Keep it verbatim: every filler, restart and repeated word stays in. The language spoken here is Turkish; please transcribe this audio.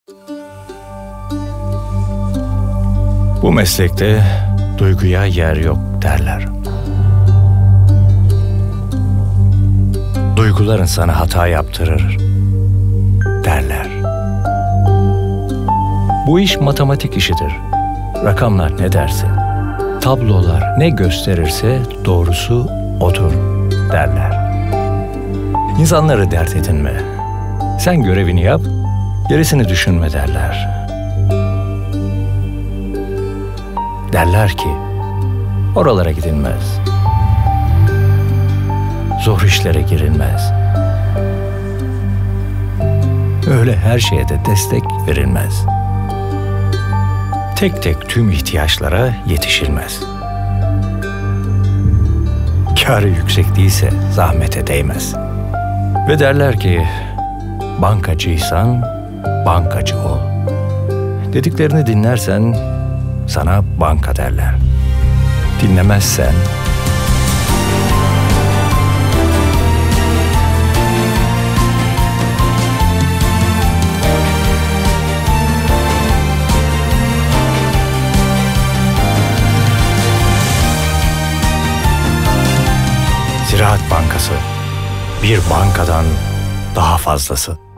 Bu meslekte duyguya yer yok derler. Duyguların sana hata yaptırır derler. Bu iş matematik işidir. Rakamlar ne derse, tablolar ne gösterirse doğrusu odur derler. İnsanları dert edinme. Sen görevini yap, gerisini düşünme derler. Derler ki, oralara gidilmez. Zor işlere girilmez. Öyle her şeye de destek verilmez. Tek tek tüm ihtiyaçlara yetişilmez. Kârı yüksek değilse zahmete değmez. Ve derler ki, bankacıysan bankacı ol. Dediklerini dinlersen sana banka derler. Dinlemezsen Ziraat Bankası, bir bankadan daha fazlası.